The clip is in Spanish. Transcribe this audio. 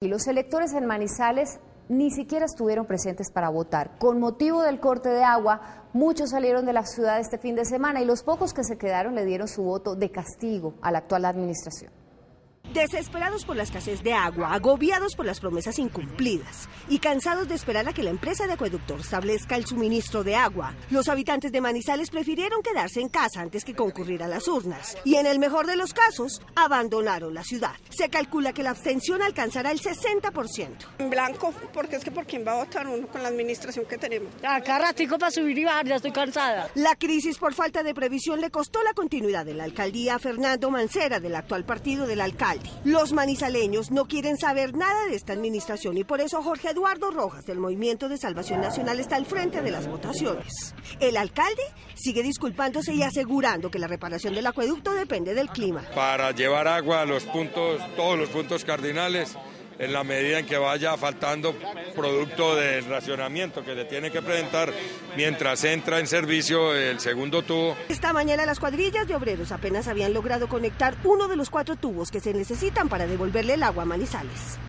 Y los electores en Manizales ni siquiera estuvieron presentes para votar. Con motivo del corte de agua, muchos salieron de la ciudad este fin de semana y los pocos que se quedaron le dieron su voto de castigo a la actual administración. Desesperados por la escasez de agua, agobiados por las promesas incumplidas y cansados de esperar a que la empresa de acueducto establezca el suministro de agua, los habitantes de Manizales prefirieron quedarse en casa antes que concurrir a las urnas y, en el mejor de los casos, abandonaron la ciudad. Se calcula que la abstención alcanzará el 60%. En blanco, porque es que ¿por quién va a votar uno con la administración que tenemos? Acá ratico para subir y bajar, ya estoy cansada. La crisis por falta de previsión le costó la continuidad de la alcaldía a Fernando Mancera, del actual partido del alcalde. Los manizaleños no quieren saber nada de esta administración y por eso Jorge Eduardo Rojas, del Movimiento de Salvación Nacional, está al frente de las votaciones. El alcalde sigue disculpándose y asegurando que la reparación del acueducto depende del clima. Para llevar agua a los puntos, todos los puntos cardinales, en la medida en que vaya faltando producto del racionamiento que se tiene que presentar mientras entra en servicio el segundo tubo. Esta mañana las cuadrillas de obreros apenas habían logrado conectar uno de los 4 tubos que se necesitan para devolverle el agua a Manizales.